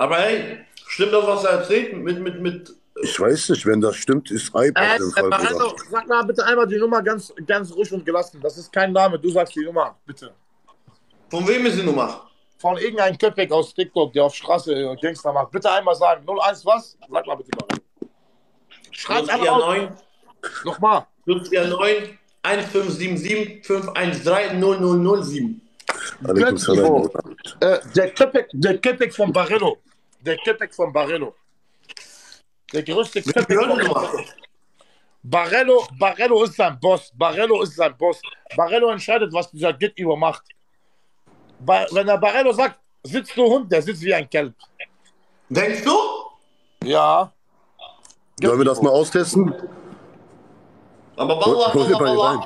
Aber hey, stimmt das, was er erzählt? Ich weiß nicht, wenn das stimmt, ist Eib auf jeden Fall, Bruder. Also, sag mal bitte einmal die Nummer ganz, ganz ruhig und gelassen. Das ist kein Name, du sagst die Nummer, bitte. Von wem ist die Nummer? Von irgendeinem Köpek aus TikTok, der auf Straße Gangster macht. Bitte einmal sagen. 01 was? Sag mal bitte mal. Schreib's einmal auf. 549 Nochmal. 549 1577 513 0007. Alaikum salam. Der Köpek von Barello. Der Köpek von Barello. Der größte Köpek von Barello. Barello ist sein Boss. Barello ist sein Boss. Barello entscheidet, was dieser Gegenüber macht. Wenn der Barello sagt, sitzt du Hund, der sitzt wie ein Kelb. Denkst du? Ja. Sollen wir das mal austesten? Aber Hol dir mal hier rein.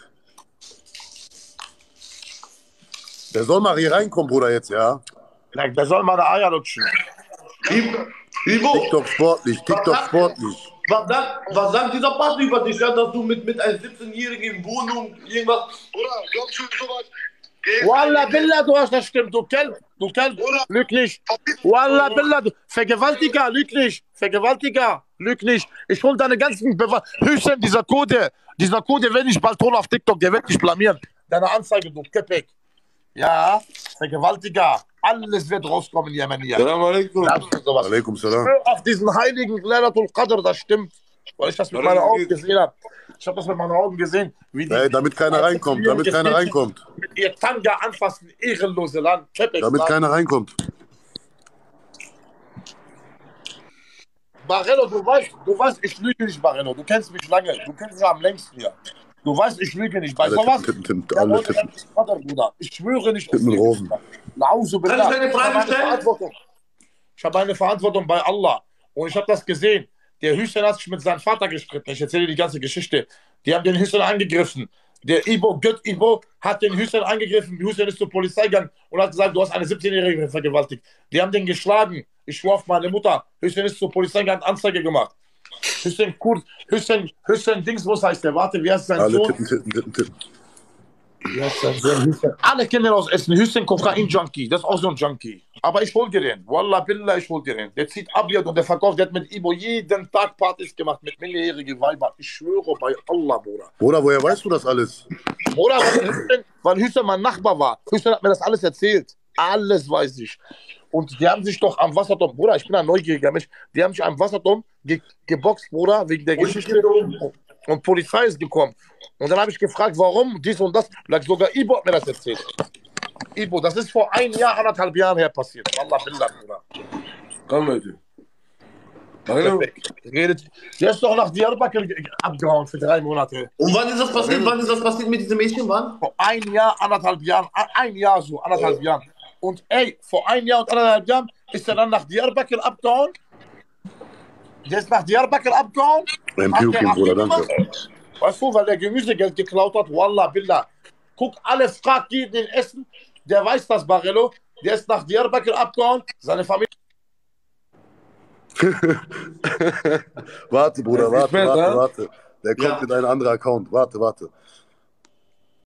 Der soll mal hier reinkommen, Bruder, jetzt, ja? Der soll mal eine Eier lutschen. Ivo, TikTok sportlich, TikTok sportlich. was sagt dieser Part über dich, ja, dass du mit einem 17-Jährigen in Wohnung irgendwas... Bruder, glaubst du sowas? Wallah Billah, du hast das stimmt, du Kelb, lüg nicht. Wallah Billah, Vergewaltiger, lüg nicht. Vergewaltiger, lüg nicht. Ich hol deine ganzen Hüchen, dieser Code wird nicht bald holen auf TikTok, der wird dich blamieren. Deine Anzeige, du Köpek. Ja, Vergewaltiger, alles wird rauskommen, Jemenier. Salam alaikum. Alaikum salam. Auf diesen heiligen Laylatul Qadr, das stimmt. Weil ich das mit meinen Augen gesehen habe. Ich habe das mit meinen Augen gesehen. Wie die Ey, damit keiner reinkommt, damit keiner reinkommt. Mit ihr Tanga anfassen, ehrenlose Land. Damit keiner reinkommt. Barello, du weißt, ich lüge nicht, Barello. Du kennst mich lange. Du kennst mich am längsten hier. Du weißt, ich lüge nicht. Weißt du was? Alle tippen. Ich schwöre nicht. Tippen mit Rosen. Kann ich eine Frage stellen? Ich habe eine Verantwortung bei Allah. Und ich habe das gesehen. Der Hüseyin hat sich mit seinem Vater gestritten. Ich erzähle die ganze Geschichte. Die haben den Hüseyin angegriffen. Der Ibo, Gött Ibo, hat den Hüseyin angegriffen. Hüseyin ist zur Polizei gegangen und hat gesagt, du hast eine 17-Jährige vergewaltigt. Die haben den geschlagen. Ich schwor auf meine Mutter. Hüseyin ist zur Polizei gegangen, Anzeige gemacht. Hüseyin Kurt, Hüseyin Dings, was heißt der? Warte, wie heißt sein Alle Sohn? tippen. Wie heißt sein Sohn? Hüseyin. Alle kennen aus Essen. Hüseyin Kokain-Junkie. Das ist auch so ein Junkie. Aber ich hol dir den. Wallah Billah, ich hol dir den. Der zieht Abiyad und der verkauft. Der hat mit Ibo jeden Tag Partys gemacht mit minderjährigen Weibern. Ich schwöre bei Allah, Bruder. Bruder, woher weißt du das alles? Bruder, weil Hüseyin mein Nachbar war. Hüseyin hat mir das alles erzählt. Alles weiß ich. Und die haben sich doch am Wasserturm, Bruder, ich bin ein neugieriger Mensch, die haben sich am Wasserturm geboxt, Bruder, wegen der Geschichte. Und Polizei ist gekommen. Und dann habe ich gefragt, warum, dies und das. Sogar Ibo hat mir das erzählt. Ibo, das ist vor 1 Jahr, 1,5 Jahren her passiert. Wallah Billah, Bruder. Komm, Leute. Der ist doch nach Diyarbakir abgehauen für 3 Monate. Und wann ist das passiert? Wann ist das passiert mit diesem Mädchen? Wann? Vor 1 Jahr, 1,5 Jahren. 1 Jahr so, 1,5 Jahren. Und ey, vor 1 Jahr und 1,5 Jahren ist er dann nach Diyarbakir abgehauen. Der ist nach Diyarbakir abgehauen. Beim Puking, Bruder, danke. Weißt du, weil der Gemüsegeld geklaut hat, Wallah Billah. Guck, alle fragt die den Essen, der weiß das, Barello. Der ist nach Diyarbakir abgehauen, seine Familie. Warte, Bruder, warte. Der kommt in einen anderen Account. Warte.